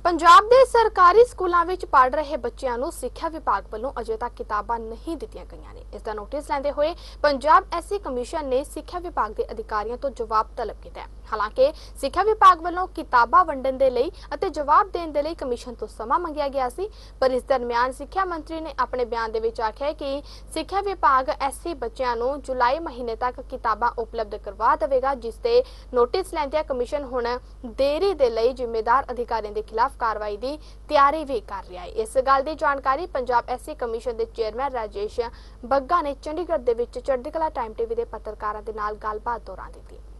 पंजाब ਦੇ ਸਰਕਾਰੀ ਸਕੂਲਾਂ ਵਿੱਚ ਪੜ੍ਹ ਰਹੇ ਬੱਚਿਆਂ ਨੂੰ ਸਿੱਖਿਆ ਵਿਭਾਗ ਵੱਲੋਂ ਅਜੇ ਤੱਕ ਕਿਤਾਬਾਂ ਨਹੀਂ ਦਿੱਤੀਆਂ ਗਈਆਂ ਨੇ। ਇਸ ਦਾ ਨੋਟਿਸ ਲੈਂਦੇ ਹੋਏ ਪੰਜਾਬ ਐਸਸੀ ਕਮਿਸ਼ਨ ਨੇ ਸਿੱਖਿਆ ਵਿਭਾਗ ਦੇ ਅਧਿਕਾਰੀਆਂ ਤੋਂ ਜਵਾਬ ਤਲਬ ਕੀਤਾ ਹੈ। ਹਾਲਾਂਕਿ ਸਿੱਖਿਆ ਵਿਭਾਗ ਵੱਲੋਂ ਕਿਤਾਬਾਂ ਵੰਡਣ ਦੇ ਲਈ ਅਤੇ ਜਵਾਬ ਦੇਣ ਦੇ ਲਈ ਕਮਿਸ਼ਨ ਤੋਂ ਸਮਾਂ ਮੰਗਿਆ ਗਿਆ ਸੀ, ਪਰ ਇਸ ਦਰਮਿਆਨ ਸਿੱਖਿਆ ਮੰਤਰੀ ਨੇ ਆਪਣੇ ਬਿਆਨ ਦੇ ਵਿੱਚ ਆਖਿਆ ਕਿ ਸਿੱਖਿਆ ਵਿਭਾਗ ਐਸਸੀ ਬੱਚਿਆਂ ਨੂੰ ਜੁਲਾਈ ਮਹੀਨੇ ਤੱਕ ਕਿਤਾਬਾਂ ਉਪਲਬਧ ਕਰਵਾ ਦੇਵੇਗਾ, ਜਿਸ ਤੇ ਨੋਟਿਸ ਲੈਂਦਿਆਂ ਕਮਿਸ਼ਨ ਹੁਣ ਦੇਰੀ ਦੇ ਲਈ ਜ਼ਿੰਮੇਦਾਰ ਅਧਿਕਾਰੀਆਂ ਦੇ ਖਿਲਾਫ कार्रवाई की तैयारी भी कर रहा है। इस गल की जानकारी पंजाब एससी कमीशन के चेयरमैन राजेश बग्गा ने चंडीगढ़ चढ़दी कला टाइम टीवी के पत्रकारों के नाल गलबात दौरान दी।